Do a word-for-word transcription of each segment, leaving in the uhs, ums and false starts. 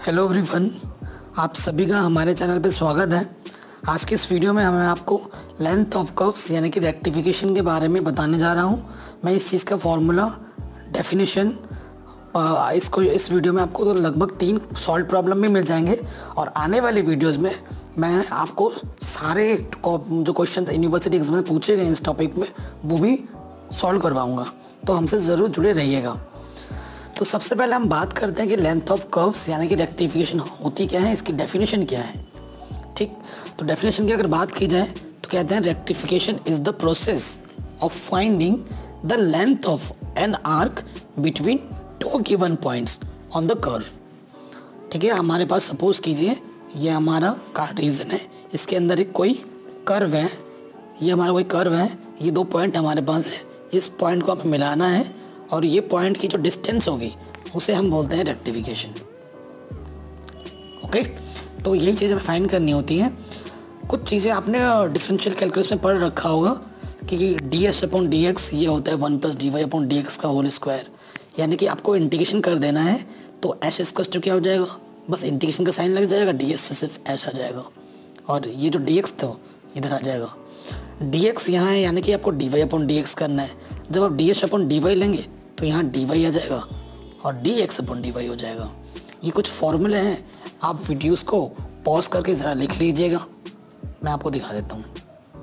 Hello everyone, आप सभी का हमारे चैनल पे स्वागत है। आज के इस वीडियो में मैं आपको लेंथ ऑफ कर्व्स यानी कि रेक्टिफिकेशन के बारे में बताने जा रहा हूँ। मैं इस चीज़ का फॉर्मूला, डेफिनेशन, इसको इस वीडियो में आपको तो लगभग तीन सॉल्व प्रॉब्लम भी मिल जाएंगे और आने वाले वीडियोज़ में मैं आपको सारे जो क्वेश्चन यूनिवर्सिटी एग्जाम में पूछे गए इस टॉपिक में वो भी सॉल्व करवाऊँगा, तो हमसे ज़रूर जुड़े रहिएगा। तो सबसे पहले हम बात करते हैं कि लेंथ ऑफ कर्व्स यानी कि रेक्टिफिकेशन होती क्या है, इसकी डेफिनेशन क्या है। ठीक, तो डेफिनेशन की अगर बात की जाए तो कहते हैं rectification is the process of finding the length of an arc between two given points on the curve. ठीक है, हमारे पास सपोज कीजिए ये हमारा कार्टेशियन है, इसके अंदर एक कोई कर्व है, ये हमारा कोई कर्व है, ये दो पॉइंट हमारे पास है, इस पॉइंट को हमें मिलाना है और ये पॉइंट की जो डिस्टेंस होगी उसे हम बोलते हैं रेक्टिफिकेशन। ओके, तो यही चीज़ हमें फाइंड करनी होती है। कुछ चीज़ें आपने डिफरेंशियल कैलकुलस में पढ़ रखा होगा कि d s upon d x ये होता है one plus d y upon d x का होल स्क्वायर, यानी कि आपको इंटीग्रेशन कर देना है तो एस स्क्वायर टू क्या हो जाएगा, बस इंटीग्रेशन का साइन लग जाएगा, डी एस से सिर्फ एस आ जाएगा और ये जो डी एक्स था इधर आ जाएगा। डी एक्स यहाँ है यानी कि आपको d y upon d x करना है। जब आप d s upon d y लेंगे तो यहाँ डी वाई आ जाएगा और d x upon d y हो जाएगा। ये कुछ फॉर्मूले हैं, आप वीडियोस को पॉज करके ज़रा लिख लीजिएगा, मैं आपको दिखा देता हूँ।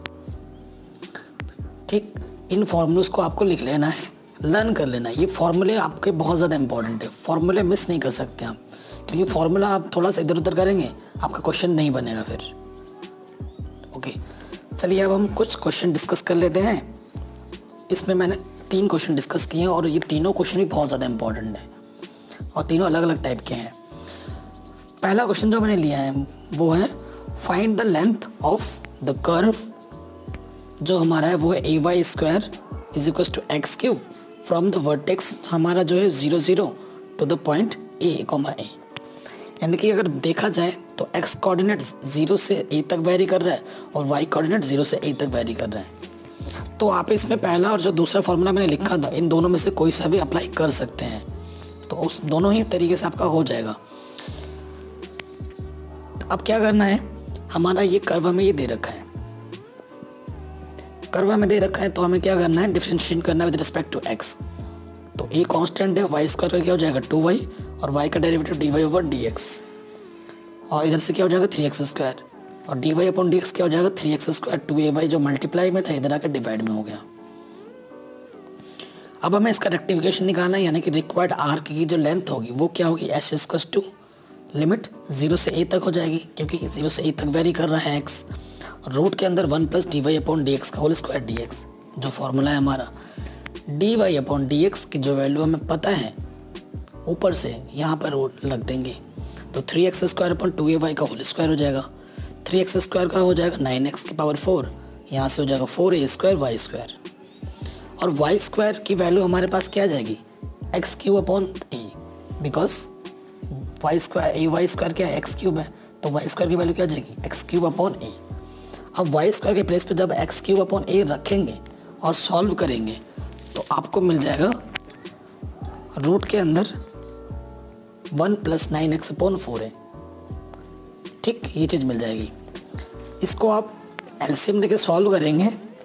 ठीक, इन फॉर्मूलोस को आपको लिख लेना है, लर्न कर लेना है। ये फॉर्मूले आपके बहुत ज़्यादा इंपॉर्टेंट है, फॉर्मूले मिस नहीं कर सकते आप, क्योंकि फॉर्मूला आप थोड़ा सा इधर उधर करेंगे आपका क्वेश्चन नहीं बनेगा फिर। ओके, चलिए अब हम कुछ क्वेश्चन डिस्कस कर लेते हैं। इसमें मैंने तीन क्वेश्चन डिस्कस किए हैं और ये तीनों क्वेश्चन भी बहुत ज़्यादा इंपॉर्टेंट हैं और तीनों अलग अलग टाइप के हैं। पहला क्वेश्चन जो मैंने लिया है वो है find the length of the curve, जो हमारा है वो है a y square is equal to x cube from the vertex हमारा जो है zero zero to the point a comma a. यानी कि अगर देखा जाए तो एक्स कोऑर्डिनेट ज़ीरो से ए तक वेरी कर रहा है और वाई कोऑर्डिनेट ज़ीरो से ए तक वेरी कर रहा है। तो आप इसमें पहला और जो दूसरा फॉर्मूला मैंने लिखा था इन दोनों में से कोई सा भी अप्लाई कर सकते हैं, तो उस दोनों ही तरीके से आपका हो जाएगा। अब क्या करना है, हमारा ये कर्व हमें ये दे रखा है, कर्व हमें दे रखा है तो हमें क्या करना है, डिफरेंशिएट करना है विद रिस्पेक्ट टू एक्स। तो ए कांस्टेंट है, वाई स्क्वायर का क्या हो जाएगा टू वाई और वाई का derivative d y over d x, और इधर से क्या हो जाएगा थ्री एक्स स्क्वायर और d y upon d x क्या हो जाएगा three x square two a y जो मल्टीप्लाई में था इधर आकर डिवाइड में हो गया। अब हमें इसका रेक्टिफिकेशन निकालना है, यानी कि रिक्वायर्ड आर्क की जो लेंथ होगी वो क्या होगी, s square to limit zero से ए तक हो जाएगी, क्योंकि जीरो से ए तक वेरी कर रहा है एक्स, रूट के अंदर one plus d y upon d x का होल स्क्वायर डी एक्स जो फॉर्मूला है हमारा। D y upon d x की जो वैल्यू हमें पता है ऊपर से यहाँ पर रूट लग देंगे, तो three x square upon two a y का होल स्क्वायर हो जाएगा। थ्री एक्स स्क्वायर का हो जाएगा नाइन एक्स की पावर फोर, यहाँ से हो जाएगा four a square y square, और वाई स्क्वायर की वैल्यू हमारे पास क्या आ जाएगी, x cube upon a, because y square a y square क्या है एक्स क्यूब है, तो वाई स्क्वायर की वैल्यू क्या आ जाएगी एक्स क्यूब अपॉन ए। अब वाई स्क्वायर के प्लेस पे जब एक्स क्यूब अपॉन ए रखेंगे और सॉल्व करेंगे तो आपको मिल जाएगा रूट के अंदर one plus nine x upon four है। ठीक, ये चीज़ मिल जाएगी। इसको आप एलसीएम लेके सॉल्व करेंगे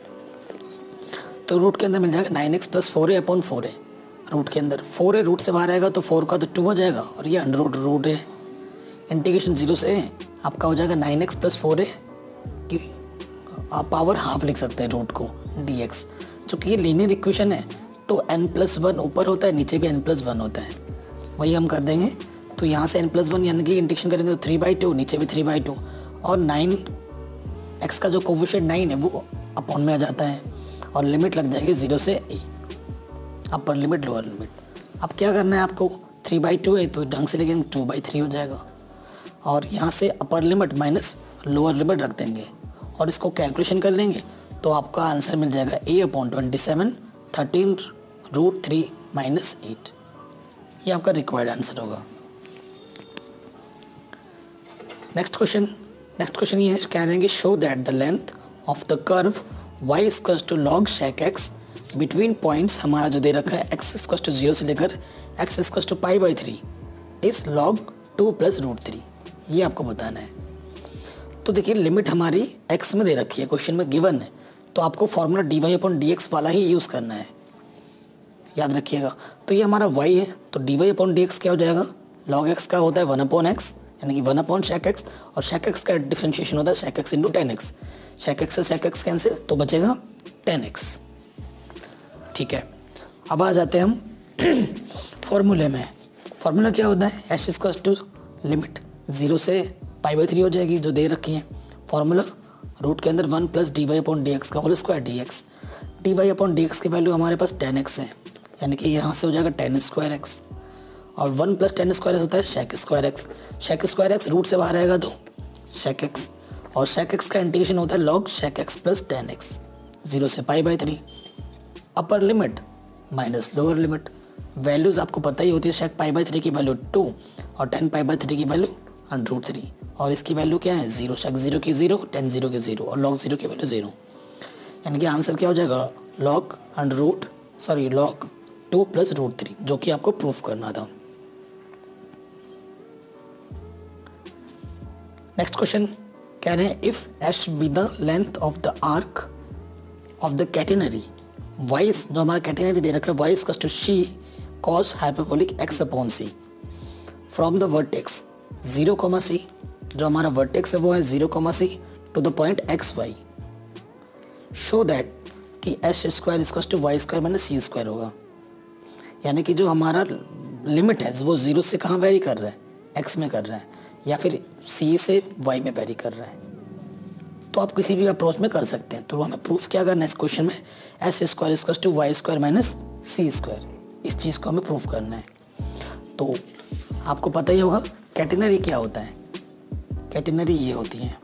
तो रूट के अंदर मिल जाएगा nine x plus four a upon four a. Root के अंदर फोर ए रूट से बाहर आएगा तो फोर का तो टू हो जाएगा और ये अंडर रूट रूट है, इंटीग्रेशन जीरो से ए आपका हो जाएगा nine x plus four a की आप पावर हाफ लिख सकते हैं रूट को डी एक्स। चूँकि ये लीनियर इक्वेशन है तो एन प्लस वन ऊपर होता है, नीचे भी एन प्लस वन होता है, वही हम कर देंगे। तो यहाँ से एन प्लस वन यानी कि इंटीग्रेशन करेंगे तो थ्री बाई टू, नीचे भी थ्री बाई टू, और नाइन एक्स का जो कोफिशिएंट नाइन है वो अपॉन में आ जाता है और लिमिट लग जाएगी जीरो से a, upper limit lower limit. अब क्या करना है आपको, थ्री बाई टू है तो ढंग से लेकिन टू बाई थ्री हो जाएगा और यहाँ से upper limit minus lower limit रख देंगे और इसको कैलकुलेशन कर लेंगे तो आपका आंसर मिल जाएगा a upon twenty seven thirteen root three minus eight. ये आपका रिक्वायर्ड आंसर होगा। नेक्स्ट क्वेश्चन नेक्स्ट क्वेश्चन ये है, कह रहे हैं कि show that the length of the curve y equals to log shake x between points हमारा जो दे रखा है एक्स इक्वल्स टू जीरो से लेकर x equals to pi by three is log two plus root three, ये आपको बताना है। तो देखिए लिमिट हमारी x में दे रखी है, क्वेश्चन में गिवन है, तो आपको formula d y upon d x वाला ही यूज़ करना है, याद रखिएगा। तो ये हमारा y है, तो d y upon d x क्या हो जाएगा, लॉग x का होता है वन अपॉन एक्स, यानी कि वन अपॉन शेक एक्स, और शेक एक्स का डिफ्रेंशिएशन होता है sech x into tan x. Sech x से शेक एक्स कैंसिल, तो बचेगा टेन एक्स। ठीक है, अब आ जाते हैं हम फॉर्मूले में। फॉर्मूला क्या होता है, h equals to limit zero से पाई बाई थ्री हो जाएगी जो दे रखी है। फॉर्मूला रूट के अंदर one plus d y upon d x का whole square d x. D y upon d x की वैल्यू हमारे पास टेन एक्स है, यानी कि यहाँ से हो जाएगा टेन स्क्वायर एक्स, और वन प्लस टेन स्क्वायर होता है sec square x. Sec square x root से बाहर आएगा तो शेक एक्स, और शेक एक्स का इंटीग्रेशन होता है log shake x plus tan x, zero से pi by three. Upper limit minus lower limit, values आपको पता ही होती है, शेक पाई बाई थ्री की वैल्यू टू और टेन पाई बाई थ्री की वैल्यू अंडर रूट थ्री, और इसकी वैल्यू क्या है जीरो, शेक जीरो की जीरो, टेन जीरो की जीरो, और लॉग जीरो की वैल्यू जीरो, यानी कि आंसर क्या हो जाएगा log under root sorry log two plus root three, जो कि आपको प्रूफ करना था। नेक्स्ट क्वेश्चन कह रहे हैं if h be the length of the arc of the catenary y, जो हमारा कैटेनरी दे रखा है y equals to c cos hyperbolic x upon c from the vertex zero comma c, जो हमारा वर्टेक्स है वो है zero comma c to the point x y, show that कि h square equals to y square minus c square होगा। यानी कि जो हमारा लिमिट है वो जीरो से कहाँ वेरी कर रहा है, एक्स में कर रहा है, या फिर सी से वाई में वेरी कर रहा है। तो आप किसी भी अप्रोच में कर सकते हैं। तो हमें प्रूफ क्या करना है इस क्वेश्चन में, h square equals to y square minus c square, इस चीज़ को हमें प्रूफ करना है। तो आपको पता ही होगा कैटेनरी क्या होता है, कैटेनरी ये होती है,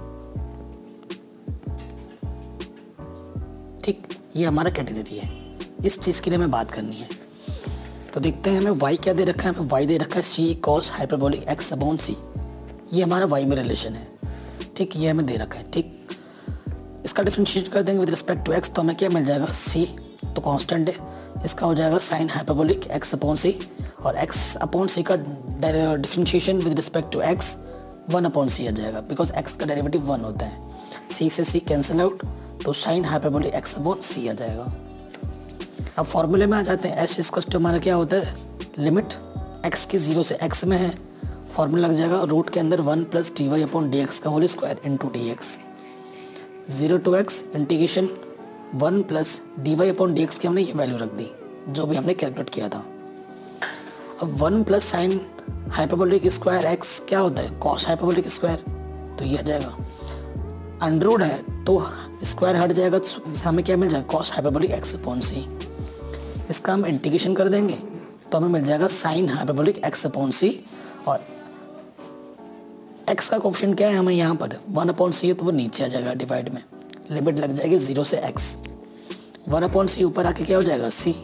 ठीक, ये हमारा कैटेनरी है, इस चीज़ के लिए हमें बात करनी है। तो देखते हैं हमें y क्या दे रखा है, हमें y दे रखा है c cos hyperbolic x upon c, ये हमारा y में रिलेशन है, ठीक, ये हमें दे रखा है। ठीक, इसका डिफरेंशिएट कर देंगे विद रिस्पेक्ट टू x, तो हमें क्या मिल जाएगा c, तो कांस्टेंट है, इसका हो जाएगा sine hyperbolic x upon c, और x अपॉन c का differentiation with respect to x one upon c आ जाएगा, बिकॉज x का डेरिवेटिव वन होता है। c से c कैंसिल आउट, तो sine hyperbolic x upon c आ जाएगा। अब फॉर्मूले में आ जाते हैं, एच इक्वल्स टू हमारा क्या होता है, लिमिट x की जीरो से x में है, फॉर्मूला लग जाएगा रूट के अंदर one plus d y upon d x का whole square into d x, zero to x integration one plus d y upon d x की हमने ये वैल्यू रख दी जो भी हमने कैलकुलेट किया था। अब one plus sine hyperbolic square x क्या होता है, कॉस हाइपरबोलिक स्क्वायर, तो ये आ जाएगा, अंडररूट है तो स्क्वायर हट जाएगा, तो हमें क्या मिल जाएगा cos hyperbolic x upon c, इसका हम इंटीग्रेशन कर देंगे तो हमें मिल जाएगा sine hyperbolic x upon c, और एक्स का कोफिशिएंट क्या है हमें यहाँ पर वन अपॉन सी है, तो वो नीचे आ जाएगा डिवाइड में, लिमिट लग जाएगी जीरो से एक्स, वन अपॉन सी ऊपर आके क्या हो जाएगा सी,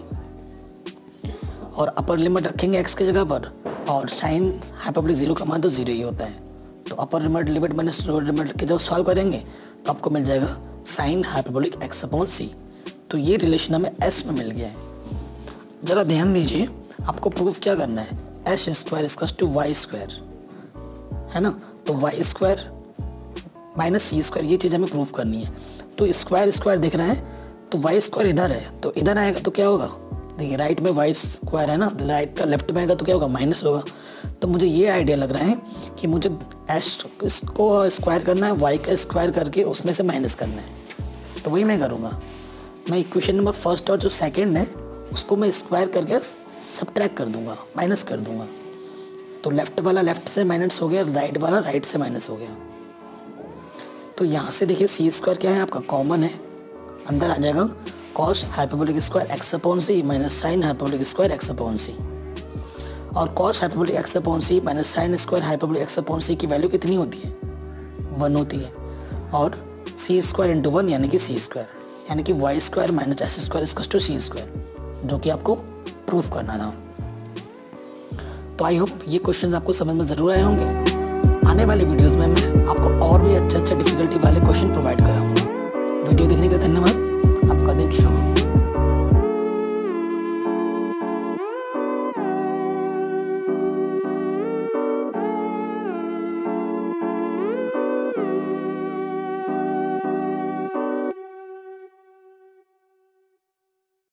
और अपर लिमिट रखेंगे एक्स की जगह पर, और साइन हाइपरबोलिक जीरो का मान तो जीरो ही होता है, तो upper limit limit minus lower limit के जब सॉल्व करेंगे तो आपको मिल जाएगा sine hyperbolic x upon c. तो ये रिलेशन हमें एस में मिल गया है। ज़रा ध्यान दीजिए, आपको प्रूफ क्या करना है, h square equals to y square है ना, तो y square minus c square, ये चीज़ हमें प्रूफ करनी है। तो स्क्वायर स्क्वायर दिख रहा है, तो वाई स्क्वायर इधर है, तो इधर आएगा तो क्या होगा, देखिए राइट में वाई स्क्वायर है ना, राइट का लेफ्ट में आएगा तो क्या होगा माइनस होगा। तो मुझे ये आइडिया लग रहा है कि मुझे एच इसको स्क्वायर करना है, वाई का स्क्वायर करके उसमें से माइनस करना है, तो वही मैं करूँगा। मैं इक्वेशन नंबर फर्स्ट और जो सेकंड है उसको मैं स्क्वायर करके सबट्रैक्ट कर दूंगा, माइनस कर दूंगा, तो लेफ्ट वाला लेफ्ट से माइनस हो गया, राइट वाला राइट से माइनस हो गया। तो यहाँ से देखिए सी स्क्वायर क्या है आपका कॉमन है, अंदर आ जाएगा cos hyperbolic square x upon c minus sine hyperbolic square x upon c, और cos hyperbolic x upon c minus sine square hyperbolic x upon c की वैल्यू कितनी होती है, वन होती है, और सी स्क्वायर इंटू वन यानी कि सी स्क्वायर, यानी कि y square minus s square equals to c square, जो कि आपको प्रूफ करना था। तो आई होप ये क्वेश्चंस आपको समझ में ज़रूर आए होंगे। आने वाली वीडियोस में मैं आपको और भी अच्छे अच्छे डिफिकल्टी वाले क्वेश्चन प्रोवाइड कराऊंगा। वीडियो देखने का धन्यवाद, आपका दिन शुभ हो।